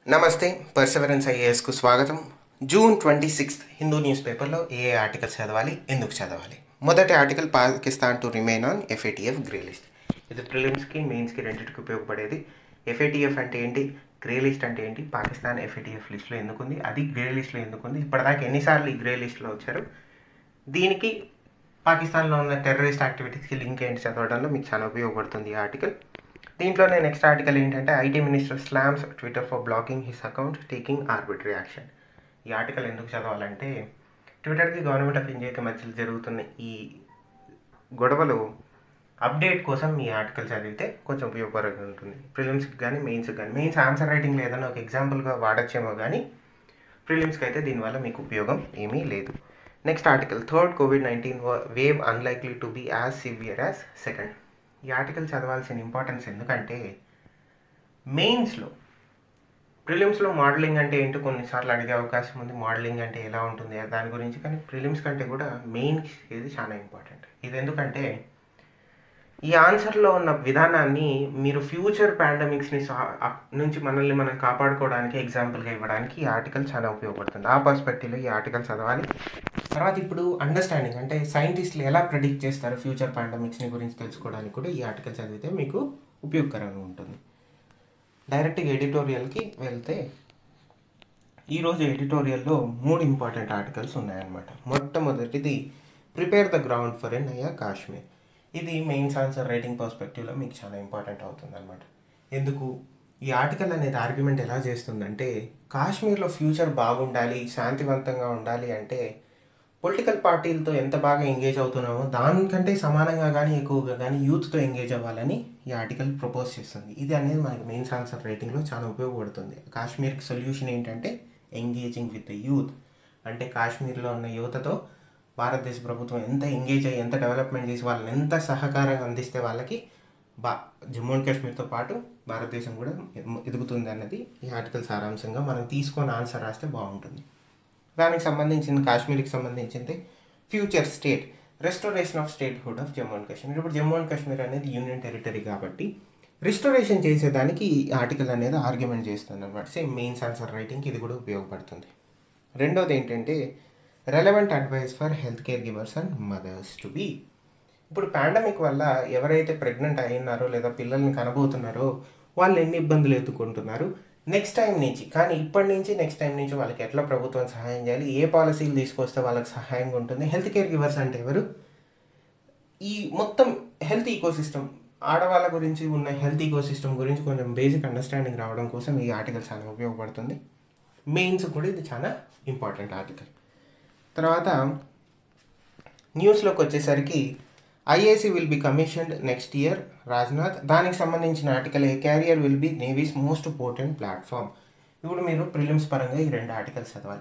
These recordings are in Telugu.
నమస్తే, పర్సెవరెన్స్ ఐఏఎస్కు స్వాగతం. జూన్ 26 హిందూ న్యూస్ పేపర్లో ఏ ఆర్టికల్స్ చదవాలి, ఎందుకు చదవాలి? మొదటి article, Pakistan to remain on FATF grey list. ఇది ప్రిలిమ్స్కి మెయిన్స్కి రెండింటికి ఉపయోగపడేది. FATF అంటే ఏంటి, గ్రే లిస్ట్ అంటే ఏంటి, పాకిస్తాన్ FATF లిస్ట్లో ఎందుకుంది, అది గ్రే లిస్ట్లో ఎందుకుంది, ఇప్పటిదాకా ఎన్నిసార్లు ఈ గ్రే లిస్ట్లో వచ్చారు, దీనికి పాకిస్తాన్లో ఉన్న టెర్రరిస్ట్ యాక్టివిటీస్కి లింక్ ఏంటి చదవడంలో మీకు చాలా ఉపయోగపడుతుంది ఈ ఆర్టికల్. దీంట్లోనే నెక్స్ట్ ఆర్టికల్ ఏంటంటే, IT minister slams Twitter for blocking his account taking arbitrary action. ఈ ఆర్టికల్ ఎందుకు చదవాలంటే, ట్విట్టర్కి గవర్నమెంట్ ఆఫ్ ఇండియాకి మధ్యలో జరుగుతున్న ఈ గొడవలు అప్డేట్ కోసం ఈ ఆర్టికల్ చదివితే కొంచెం ఉపయోగకరంగా ఉంటుంది. ప్రిలిమ్స్కి కానీ మెయిన్స్కి కానీ. మెయిన్స్ ఆన్సర్ రైటింగ్లో ఏదైనా ఒక ఎగ్జాంపుల్గా వాడచ్చేమో కానీ ప్రిలిమ్స్కి అయితే దీనివల్ల మీకు ఉపయోగం ఏమీ లేదు. Next article, third COVID-19 wave unlikely to be as severe as second. ఈ ఆర్టికల్ చదవాల్సిన ఇంపార్టెన్స్ ఎందుకంటే, మెయిన్స్లో ప్రిలిమ్స్లో మోడలింగ్ అంటే ఏంటో కొన్నిసార్లు అడిగే అవకాశం ఉంది, మోడలింగ్ అంటే ఎలా ఉంటుంది దాని గురించి. కానీ ప్రిలిమ్స్ కంటే కూడా మెయిన్స్ ఇది చాలా ఇంపార్టెంట్. ఇది ఎందుకంటే, ఈ ఆన్సర్లో ఉన్న విధానాన్ని మీరు ఫ్యూచర్ పాండమిక్స్ని నుంచి మనల్ని మనం కాపాడుకోవడానికి ఎగ్జాంపుల్గా ఇవ్వడానికి ఈ ఆర్టికల్ చాలా ఉపయోగపడుతుంది. ఆ పర్స్పెక్టివ్లో ఈ ఆర్టికల్ చదవాలి. తర్వాత ఇప్పుడు అండర్స్టాండింగ్ అంటే సైంటిస్టులు ఎలా ప్రెడిక్ట్ చేస్తారు ఫ్యూచర్ పాండమిక్స్ని గురించి తెలుసుకోవడానికి కూడా ఈ ఆర్టికల్ చదివితే మీకు ఉపయోగకరంగా ఉంటుంది. డైరెక్ట్గా ఎడిటోరియల్కి వెళ్తే, ఈరోజు ఎడిటోరియల్లో 3 ఇంపార్టెంట్ ఆర్టికల్స్ ఉన్నాయన్నమాట. మొట్టమొదటిది, prepare the ground for a Naya Kashmir. ఇది మెయిన్స్ ఆన్సర్ రైటింగ్ పర్స్పెక్టివ్లో మీకు చాలా ఇంపార్టెంట్ అవుతుంది అనమాట. ఎందుకు ఈ ఆర్టికల్ అనేది ఆర్గ్యుమెంట్ ఎలా చేస్తుందంటే, కాశ్మీర్లో ఫ్యూచర్ బాగుండాలి, శాంతివంతంగా ఉండాలి అంటే పొలిటికల్ పార్టీలతో ఎంత బాగా ఎంగేజ్ అవుతున్నామో దానికంటే సమానంగా కానీ ఎక్కువగా కానీ యూత్తో ఎంగేజ్ అవ్వాలని ఈ ఆర్టికల్ ప్రపోజ్ చేస్తుంది. ఇది అనేది మనకి మెయిన్స్ ఆన్సర్ రైటింగ్లో చాలా ఉపయోగపడుతుంది. కాశ్మీర్కి సొల్యూషన్ ఏంటంటే ఎంగేజింగ్ విత్ ద యూత్. అంటే కాశ్మీర్లో ఉన్న యువతతో భారతదేశ ప్రభుత్వం ఎంత ఎంగేజ్ అయ్యి, ఎంత డెవలప్మెంట్ చేసి, వాళ్ళని ఎంత సహకారం అందిస్తే వాళ్ళకి జమ్మూ అండ్ కాశ్మీర్తో పాటు భారతదేశం కూడా ఎదుగుతుంది అన్నది ఈ ఆర్టికల్ సారాంశంగా మనం తీసుకొని ఆన్సర్ రాస్తే బాగుంటుంది. దానికి సంబంధించిన, కాశ్మీర్కి సంబంధించింది future state, restoration of statehood of Jammu and Kashmir. ఇప్పుడు జమ్మూ అండ్ కాశ్మీర్ అనేది యూనియన్ టెరిటరీ కాబట్టి రిస్టోరేషన్ చేసేదానికి ఈ ఆర్టికల్ అనేది ఆర్గ్యుమెంట్ చేస్తుంది అనమాట. సేమ్ మెయిన్స్ ఆన్సర్ రైటింగ్కి ఇది కూడా ఉపయోగపడుతుంది. రెండోది ఏంటంటే, relevant advice for health care givers and mothers to be. ఇప్పుడు పాండమిక్ వల్ల ఎవరైతే ప్రెగ్నెంట్ అయినారో లేదా పిల్లల్ని కనబోతున్నారో వాళ్ళు ఎన్ని ఇబ్బందులు ఎదుర్కొంటున్నారు, నెక్స్ట్ టైం నుంచి, కానీ ఇప్పటి నుంచి నెక్స్ట్ టైం నుంచి వాళ్ళకి ఎట్లా ప్రభుత్వం సహాయం చేయాలి, ఏ పాలసీలు తీసుకొస్తే వాళ్ళకి సహాయంగా ఉంటుంది. హెల్త్ కేర్ గివర్స్ అంటే ఎవరు, ఈ మొత్తం హెల్త్ ఈకోసిస్టమ్, ఆడవాళ్ళ గురించి ఉన్న హెల్త్ ఈకోసిస్టమ్ గురించి కొంచెం బేసిక్ అండర్స్టాండింగ్ రావడం కోసం ఈ ఆర్టికల్ చాలా ఉపయోగపడుతుంది. మెయిన్స్ కూడా ఇది చాలా ఇంపార్టెంట్ ఆర్టికల్. తర్వాత న్యూస్లోకి వచ్చేసరికి, IAC will be commissioned next year, Rajnath. దానికి సంబంధించిన article, a carrier will be navy's most potent platform. ఇప్పుడు మీరు ప్రిలిమ్స్ పరంగా ఈ 2 ఆర్టికల్స్ చదవాలి.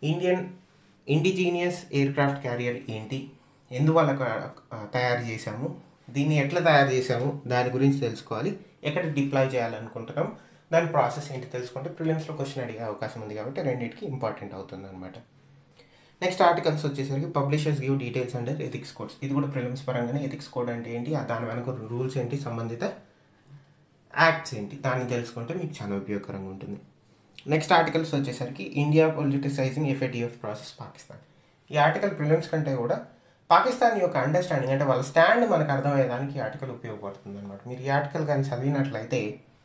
ఇండిజీనియస్ ఎయిర్క్రాఫ్ట్ క్యారియర్ ఏంటి, ఎందువల్ల తయారు చేశాము, దీన్ని ఎట్లా తయారు చేశాము దాని గురించి తెలుసుకోవాలి. ఎక్కడ డిప్లాయ్ చేయాలనుకుంటున్నాం, దాని ప్రాసెస్ ఏంటి తెలుసుకుంటే ప్రిలిమ్స్లో క్వశ్చన్ అడిగే అవకాశం ఉంది కాబట్టి రెండింటికి ఇంపార్టెంట్ అవుతుంది అనమాట. నెక్స్ట్ ఆర్టికల్స్ వచ్చేసరికి, publishers give details under ethics codes. ఇది కూడా ప్రిలిమ్స్ పరంగానే ఎథిక్స్ కోడ్ అంటే ఏంటి, దాని వెనక రూల్స్ ఏంటి, సంబంధిత యాక్ట్స్ ఏంటి, దాన్ని తెలుసుకుంటే మీకు చాలా ఉపయోగకరంగా ఉంటుంది. నెక్స్ట్ ఆర్టికల్స్ వచ్చేసరికి, India politicising FATF process Pakistan. ఈ ఆర్టికల్ ప్రిలిమ్స్ కంటే కూడా పాకిస్తాన్ యొక్క అండర్స్టాండింగ్ అంటే వాళ్ళ స్టాండ్ మనకు అర్థమయ్యేదానికి ఈ ఆర్టికల్ ఉపయోగపడుతుంది అనమాట. మీరు ఈ ఆర్టికల్ కానీ చదివినట్లయితే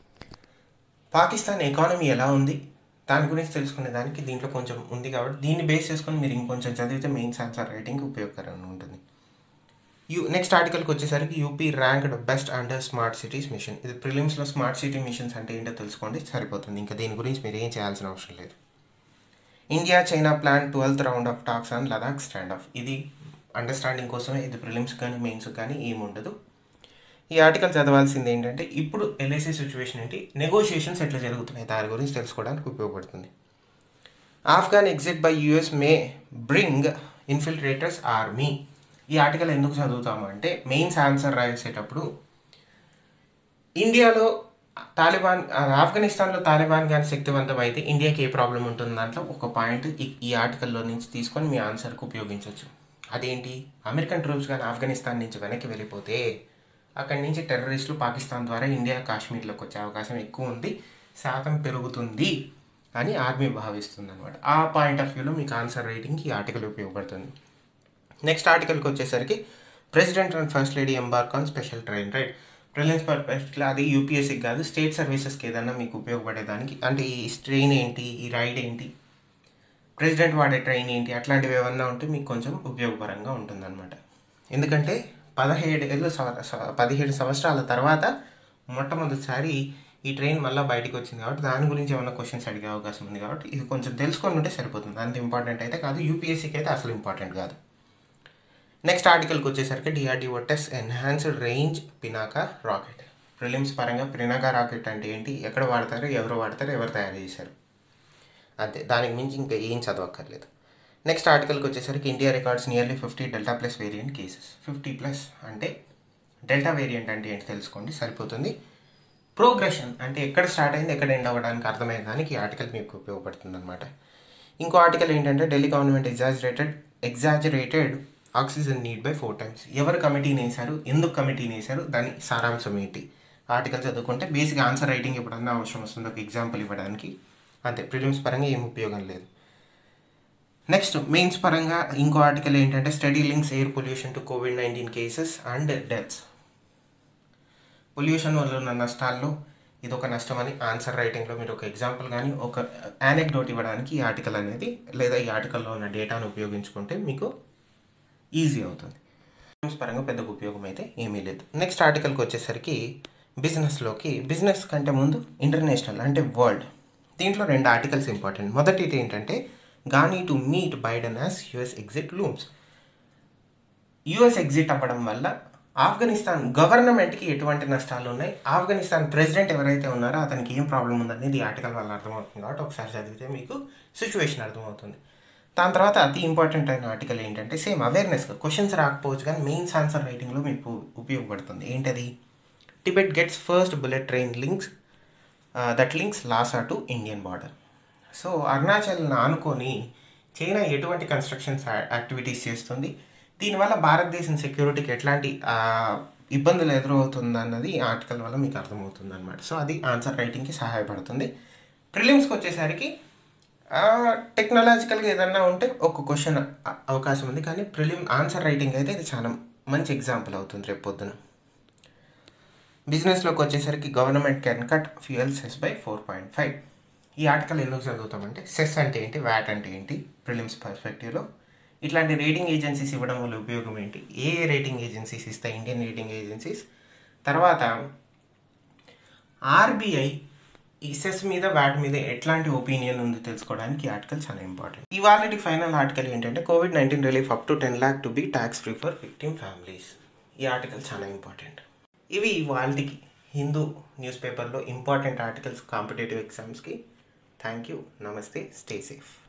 పాకిస్తాన్ ఎకానమీ ఎలా ఉంది దాని గురించి తెలుసుకునే దానికి దీంట్లో కొంచెం ఉంది కాబట్టి దీన్ని బేస్ చేసుకొని మీరు ఇంకొంచెం చదివితే మెయిన్స్ ఆన్సర్ రైటింగ్ ఉపయోగకరంగా ఉంటుంది. నెక్స్ట్ ఆర్టికల్కి వచ్చేసరికి, UP ranked best under smart cities mission. ఇది ప్రిలిమ్స్లో స్మార్ట్ సిటీ మిషన్స్ అంటే ఏంటో తెలుసుకోండి, సరిపోతుంది. ఇంకా దీని గురించి మీరు ఏం చేయాల్సిన అవసరం లేదు. India China plan 12th round of talks on Ladakh standoff. ఇది అండర్స్టాండింగ్ కోసమే, ఇది ప్రిలిమ్స్ కానీ మెయిన్స్ కానీ ఏముండదు. ఈ ఆర్టికల్ చదవాల్సింది ఏంటంటే, ఇప్పుడు LAC సిచ్యువేషన్ ఏంటి, నెగోషియేషన్స్ ఎట్లా జరుగుతున్నాయి దాని గురించి తెలుసుకోవడానికి ఉపయోగపడుతుంది. Afghan exit by US may bring infiltrators army. ఈ ఆర్టికల్ ఎందుకు చదువుతాము అంటే, మెయిన్స్ ఆన్సర్ రాసేటప్పుడు ఇండియాలో తాలిబాన్, ఆఫ్ఘనిస్తాన్లో తాలిబాన్ కానీ శక్తివంతం అయితే ఇండియాకి ఏ ప్రాబ్లం ఉంటుంది దాంట్లో ఒక పాయింట్ ఈ ఆర్టికల్లో నుంచి తీసుకొని మీ ఆన్సర్కి ఉపయోగించవచ్చు. అదేంటి, అమెరికన్ ట్రూప్స్ కానీ ఆఫ్ఘనిస్తాన్ నుంచి వెనక్కి వెళ్ళిపోతే అక్కడి నుంచి టెర్రరిస్టులు పాకిస్తాన్ ద్వారా ఇండియా కాశ్మీర్లోకి వచ్చే అవకాశం ఎక్కువ ఉంది, శాతం పెరుగుతుంది అని ఆర్మీ భావిస్తుంది అనమాట. ఆ పాయింట్ ఆఫ్ వ్యూలో మీకు ఆన్సర్ రైటింగ్కి ఈ ఆర్టికల్ ఉపయోగపడుతుంది. నెక్స్ట్ ఆర్టికల్కి వచ్చేసరికి president and first lady embark on special train, right? Prelims పర్పస్లో అది యూపీఎస్సీకి కాదు, స్టేట్ సర్వీసెస్కి ఏదన్నా మీకు ఉపయోగపడేదానికి, అంటే ఈ ట్రైన్ ఏంటి, ఈ రైడ్ ఏంటి, ప్రెసిడెంట్ వాడే ట్రైన్ ఏంటి, అట్లాంటివి ఏమన్నా ఉంటే మీకు కొంచెం ఉపయోగకరంగా ఉంటుందన్నమాట. ఎందుకంటే 17 సంవత్సరాల తర్వాత మొట్టమొదటిసారి ఈ ట్రైన్ మళ్ళీ బయటకు వచ్చింది కాబట్టి దాని గురించి ఏమైనా క్వశ్చన్స్ అడిగే అవకాశం ఉంది కాబట్టి ఇది కొంచెం తెలుసుకొని ఉంటే సరిపోతుంది. అంత ఇంపార్టెంట్ అయితే కాదు, యూపీఎస్సీకి అయితే అసలు ఇంపార్టెంట్ కాదు. నెక్స్ట్ ఆర్టికల్కి వచ్చేసరికి DRDO test enhanced range Pinaka rocket. Prelims పరంగా పినాకా రాకెట్ అంటే ఏంటి, ఎక్కడ వాడతారు, ఎవరు వాడతారు, ఎవరు తయారు చేశారు, అంతే. దానికి మించి ఇంకా ఏం చదవక్కర్లేదు. నెక్స్ట్ ఆర్టికల్కి వచ్చేసరికి India records nearly 50 delta plus variant cases. 50+ అంటే డెల్టా వేరియంట్ అంటే ఏంటి తెలుసుకోండి సరిపోతుంది. ప్రోగ్రెషన్ అంటే ఎక్కడ స్టార్ట్ అయింది ఎక్కడ ఎండ్ అవ్వడానికి అర్థమయ్యేదానికి ఈ ఆర్టికల్ మీకు ఉపయోగపడుతుంది అనమాట. ఇంకో ఆర్టికల్ ఏంటంటే Delhi government exaggerated oxygen need by 4 times. ఎవరు కమిటీని వేశారు, ఎందుకు కమిటీని వేశారు, దాని సారాంశం ఏంటి, ఆర్టికల్ చదువుకుంటే బేసిక్ ఆన్సర్ రైటింగ్ ఎప్పుడన్నా అవసరం వస్తుంది ఒక ఎగ్జాంపుల్ ఇవ్వడానికి, అంతే. ప్రిలిమ్స్ పరంగా ఏం ఉపయోగం లేదు. నెక్స్ట్ మెయిన్స్ పరంగా ఇంకో ఆర్టికల్ ఏంటంటే study links air pollution to COVID-19 cases and deaths. Pollution వల్ల ఉన్న నష్టాల్లో ఇదొక నష్టం అని ఆన్సర్ రైటింగ్లో మీరు ఒక ఎగ్జాంపుల్ కానీ ఒక యానెక్డోట్ ఇవ్వడానికి ఈ ఆర్టికల్ అనేది లేదా ఈ ఆర్టికల్లో ఉన్న డేటాను ఉపయోగించుకుంటే మీకు ఈజీ అవుతుంది. పరంగా పెద్ద ఉపయోగం అయితే ఏమీ లేదు. నెక్స్ట్ ఆర్టికల్కి వచ్చేసరికి బిజినెస్ కంటే ముందు ఇంటర్నేషనల్ అంటే వరల్డ్. దీంట్లో 2 ఆర్టికల్స్ ఇంపార్టెంట్. మొదటిది ఏంటంటే గానీ to meet Biden as US exit looms. US exit అవ్వడం వల్ల ఆఫ్ఘనిస్తాన్ గవర్నమెంట్కి ఎటువంటి నష్టాలు ఉన్నాయి, ఆఫ్ఘనిస్తాన్ ప్రెసిడెంట్ ఎవరైతే ఉన్నారో అతనికి ఏం ప్రాబ్లం ఉందనేది ఈ ఆర్టికల్ వల్ల అర్థమవుతుంది కాబట్టి ఒకసారి చదివితే మీకు సిచ్యువేషన్ అర్థమవుతుంది. దాని తర్వాత అతి ఇంపార్టెంట్ అయిన ఆర్టికల్ ఏంటంటే సేమ్ అవేర్నెస్గా క్వశ్చన్స్ రాకపోవచ్చు కానీ మెయిన్స్ ఆన్సర్ రైటింగ్లో మీకు ఉపయోగపడుతుంది. ఏంటది, Tibet gets first bullet train that links Lhasa to Indian border. So అరుణాచల్ని ఆనుకొని చైనా ఎటువంటి కన్స్ట్రక్షన్స్ యాక్టివిటీస్ చేస్తుంది, దీనివల్ల భారతదేశం సెక్యూరిటీకి ఎట్లాంటి ఇబ్బందులు ఎదురవుతుందన్నది ఈ ఆర్టికల్ వల్ల మీకు అర్థమవుతుంది అనమాట. సో అది ఆన్సర్ రైటింగ్కి సహాయపడుతుంది. ప్రిలిమ్స్కి వచ్చేసరికి టెక్నాలజికల్గా ఏదన్నా ఉంటే ఒక క్వశ్చన్ అవకాశం ఉంది కానీ ఆన్సర్ రైటింగ్ అయితే ఇది చాలా మంచి ఎగ్జాంపుల్ అవుతుంది రేపు పొద్దున. బిజినెస్లోకి వచ్చేసరికి government can cut fuel cess by 4.5. ఈ ఆర్టికల్ ఎందుకు చదువుతామంటే సెస్ అంటే ఏంటి, వ్యాట్ అంటే ఏంటి, ప్రిలిమ్స్ పర్స్పెక్టివ్లో ఇట్లాంటి రేటింగ్ ఏజెన్సీస్ ఇవ్వడం వల్ల ఉపయోగం ఏంటి, ఏ రేటింగ్ ఏజెన్సీస్ ఇస్తాయి, ఇండియన్ రేటింగ్ ఏజెన్సీస్, తర్వాత ఆర్బీఐ ఈ సెస్ మీద వ్యాట్ మీద ఎట్లాంటి ఒపీనియన్ ఉందో తెలుసుకోవడానికి ఈ ఆర్టికల్ చాలా ఇంపార్టెంట్. ఇవాళ ఫైనల్ ఆర్టికల్ ఏంటంటే COVID-19 relief up to 10 lakh to be tax free for victim families. ఈ ఆర్టికల్ చాలా ఇంపార్టెంట్. ఇవి ఇవాళకి హిందూ న్యూస్ పేపర్లో ఇంపార్టెంట్ ఆర్టికల్స్ కాంపిటేటివ్ ఎగ్జామ్స్కి. థ్యాంక్ యూ, నమస్తే, స్టే సేఫ్.